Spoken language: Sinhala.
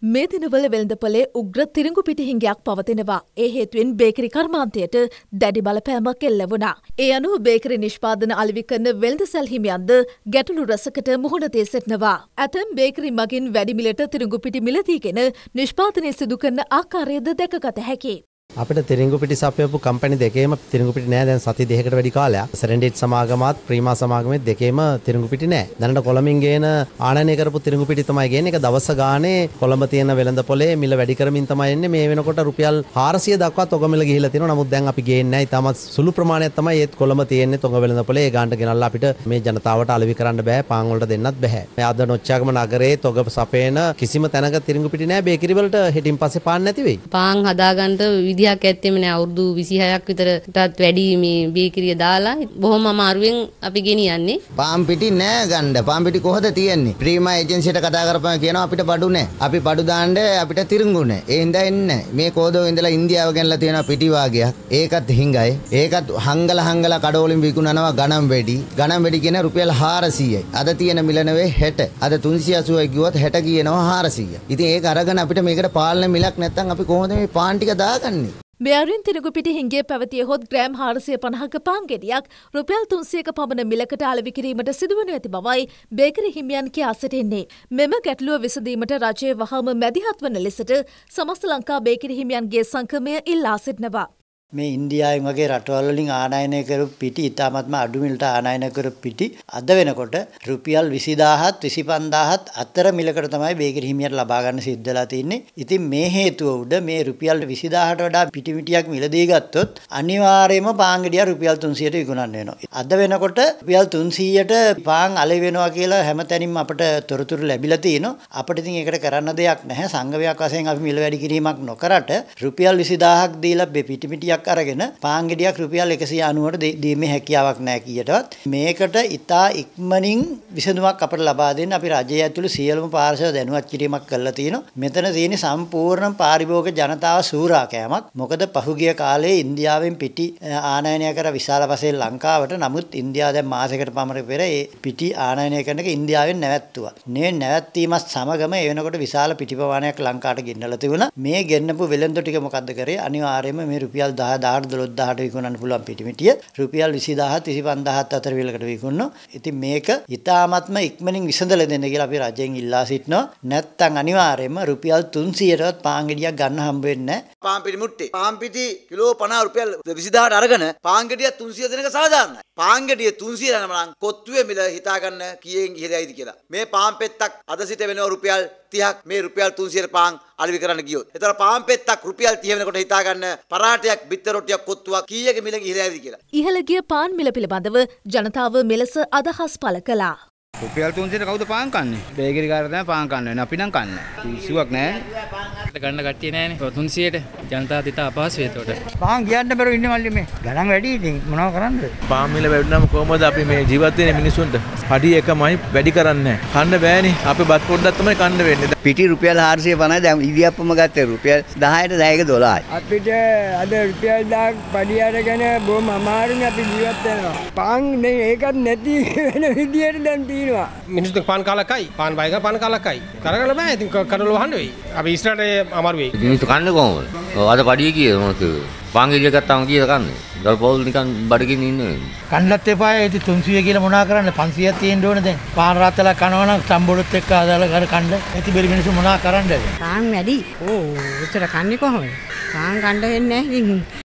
මේ දිනවල වෙළඳපොලේ උග්‍ර තිරිඟු පිටිහිඟයක් පවතිනවා. ඒ හේතුවෙන් බේකරි කර්මාන්තයට දැඩි බලපෑමක් එල්ල වුණා. ඒ අනුව බේකරි නිෂ්පාදන අලෙවි කරන වෙළඳසැල් හිමියන්ද ගැටලු රසකට මුහුණ දී සිටිනවා. ඇතැම් බේකරි මගින් වැඩි මිලට තිරිඟු පිටි මිලදීගෙන නිෂ්පාදනය සිදු කරන ආකාරයද දැකගත හැකියි. අපිට තිරිඟු පිටි සපයපු කම්පැනි දෙකේම තිරිඟු පිටි නෑ. දැන් සති දෙකකට වැඩි කාලයක් සරෙන්ඩිට් සමාගමත් ප්‍රීමා සමාගමෙත් දෙකේම තිරිඟු පිටි නෑ. දැනට කොළඹින් ගේන ආනයනය කරපු තිරිඟු පිටි තමයි ගේන්නේ. ඒක දවස් ගානේ කොළඹ තියෙන වෙළඳපොලේ මිල වැඩි කරමින් තමයි එන්නේ. මේ වෙනකොට රුපියල් 400 දක්වා තොග මිල ගිහිලා තියෙනවා. නමුත් දැන් අපි ගේන්නේ නෑ. ඊටමත් සුළු ප්‍රමාණයක් තමයි ඒත් කොළඹ තියෙන්නේ තොග වෙළඳපොලේ. ඒ ගානට ගෙනල්ලා අපිට මේ ජනතාවට අලෙවි කරන්න බෑ. පාන් වලට දෙන්නත් බෑ. මේ අද නොච්චාගම නගරේ තොග සපේන කිසිම තැනක තිරිඟු පිටි නෑ. බේකරි වලට හෙටින් පස්සේ පාන් නැති වෙයි. පාන් හදාගන්න විදිහක් ඇත්තෙම නෑ. අවුරුදු 26ක් විතරටත් වැඩි මේ බේකරිය දාලා බොහොම අමාරුවෙන් අපි ගෙනියන්නේ. පාන් පිටි නෑ ගන්න. පාන් පිටි කොහොද තියෙන්නේ? ප්‍රීමා ඒජන්සියට කතා කරපුවා කියනවා අපිට බඩු නෑ. අපි බඩු දාන්න අපිට තිරිඟු නෑ. ඒ හින්දා එන්නේ නෑ. මේ කෝදෝ ඉඳලා ඉන්දියාව ගෙනලා තියෙනවා පිටි වාගයක්. ඒකත් හිඟයි. ඒකත් හංගලා කඩවලින් විකුණනවා ගණන් වැඩි. ගණන් වැඩි කියන රුපියල් 400යි. අද තියෙන මිල නෙවෙයි 60. අද 380යි කිව්වොත් 60 කියනවා 400. ඉතින් ඒක අරගෙන අපිට මේකට පාලන මිලක් නැත්තම් අපි කොහොමද මේ පාන් ටික දාගන්නේ? මෙයරින් තිරිඟු පිටි හිඟේ පැවතියහොත් ග්‍රෑම් 450ක පාන් ගෙඩියක් රුපියල් 300ක පමණ මිලකට අලෙවි කිරීමට සිදුවනු ඇති බවයි බේකරි හිමියන් කියා සිටින්නේ. මෙම ගැටලුව විසඳීමට රජය වහාම මැදිහත් වන ලෙසට සමස්ත ලංකා බේකරි හිමියන්ගේ සංගමය ඉල්ලා සිටිනවා. මේ ඉන්දියාවෙන් වගේ රටවල් වලින් ආනයනය කරපු පිටි ඉතාමත්ම අඩු මිලට ආනයනය කරපු පිටි අද වෙනකොට රුපියල් 20000ත් 25000ත් අතර මිලකට තමයි බේකරි හිමියන්ට ලබා ගන්න සිද්ධ වෙලා තියෙන්නේ. ඉතින් මේ හේතුව උඩ මේ රුපියල් 20000ට වඩා පිටි මිටියක් මිලදී ගත්තොත් අනිවාර්යයෙන්ම පාන් ගෙඩිය රුපියල් 300ට විකුණන්න වෙනවා. අද වෙනකොට රුපියල් 300ට පාන් අලෙවි වෙනවා කියලා හැමතැනින්ම අපට තොරතුරු ලැබිලා තිනවා. අපිට ඉතින් ඒකට කරන්න දෙයක් නැහැ. සංගමයක් වශයෙන් අපි මිල වැඩි කිරීමක් නොකරට රුපියල් 20000ක් දීලා පිටි මිටියක් අරගෙන පාන් ගෙඩියක් රුපියල් 190ට දීමේ හැකියාවක් නැහැ කීයටවත්. මේකට ඉතා ඉක්මනින් විසඳුමක් අපට ලබා දෙන්න අපි රජය ඇතුළු සියලුම පාර්ශව දැනුවත් කිරීමක් කරලා තියෙනවා. මෙතන තියෙන සම්පූර්ණ පාරිභෝගික ජනතාව සූරා කෑමක්. මොකද පහුගිය කාලේ ඉන්දියාවෙන් පිටි ආනයනය කර විශාල වශයෙන් ලංකාවට. නමුත් ඉන්දියාව දැන් මාසයකට පමණ පෙර ඒ පිටි ආනයනය කරන එක ඉන්දියාවෙන් නැවැත්තුවා. මේ නැවැත්වීමත් සමගම ඒ වෙනකොට විශාල පිටි ප්‍රමාණයක් ලංකාවට ගෙන්නලා තිබුණා. මේ ගෙන්නපු වෙළඳ ටික මොකද්ද කරේ? අනිවාර්යයෙන්ම මේ රුපියල් 10000ට විකුණන්න පුළුවන් පිටි මිටිය රුපියල් 20000ත් 25000ත් අතර විලකට විකුණනවා. ඉතින් මේක ඉතාමත්ම ඉක්මනින් විසඳලා දෙන්න කියලා අපි රජයෙන් ඉල්ලා සිටිනවා. නැත්තම් අනිවාර්යයෙන්ම රුපියල් 300ටවත් පාන් ගෙඩියක් ගන්න හම්බ වෙන්නේ නැහැ. පාන් පිටි මුට්ටේ පාන් පිටි කිලෝ 50 රුපියල් 20000ට අරගෙන පාන් ගෙඩිය 300 දෙනක සාධාරණයි. පාන් ගෙඩිය 300 නම් කොත්තුවේ මිල හිතා ගන්න කීයෙන් ඉහළයිද කියලා. මේ පාන් පෙත්තක් අද සිට වෙනවා රුපියල් 30ක් මේ රුපියල් 300ට පාන් අලෙවි කරන්න ගියොත්. ඒතර පාන් පෙත්තක් රුපියල් 30 වෙනකොට හිතා ගන්න පරාටයක් බිත්තර රොටියක් කොත්තුවක් කීයක මිල ඉහළයිද කියලා. ඉහළ ගිය පාන් මිල පිළිබඳව ජනතාව මෙලෙස අදහස් පළ කළා. රුපියල් 300ට කවුද පාන් කන්නේ? බේකරි කාරයා තමයි පාන් කන්න වෙන්නේ. අපි නම් කන්නේ. කිසිවක් නැහැ. ගන්න කට්ටිය නැහැනේ. 300ට ජනතාව දිට අපහසුයි ඒතකොට. පාන් කියන්න බැරුව ඉන්නේ මල්ලි මේ. ගණන් වැඩි ඉතින් මොනව කරන්නද? පාන් මිල වැඩිනම කොහමද අපි මේ ජීවත් වෙන්නේ මිනිසුන්ට? පඩි එකමයි වැඩි කරන්නේ නැහැ. කන්න බෑනේ. අපි බත් පොඩ්ඩක් තමයි කන්න වෙන්නේ. පිටි රුපියල් 450 දැන් ඉදියප්පම ගත්තේ රුපියල් 10ට 10ක 12යි. අපිට අද රුපියල් 1000ක් පඩි අරගෙන බොහොම අමාරුනේ අපි ජීවත් වෙනවා. පාන් නේ ඒකත් නැති වෙන විදියට දැන් තියෙනවා. මිනිස්සු පාන් කාලා කයි. පාන් බයික පාන් කාලා කයි. කරගන්න බෑ. ඉතින් කඩල වහන්න වෙයි. අපි ඉස්සරහට අමාරු වෙයි. මිනිස්සු කන්නේ කොහොමද? අද පඩිය කීයද මොකද? පාන් ගෙඩිය ගත්තාම කීයද කන්නේ? දල් පොල් නිකන් බඩගින්න ඉන්නේ. කන්නත් එපා. ඉතින් 300 කියලා මොනා කරන්නේ? 500ක් තියෙන්න ඕනේ දැන්. පාන් රාත්තලා කනවනම් සම්බොඩුත් එක්ක අදාලා කර කන්න. ඇති බැරි මිනිස්සු මොනා කරන්නද? පාන් වැඩි. ඕ උතර කන්නේ කොහොමද? පාන් කන්න වෙන්නේ නැහැ. ඉතින්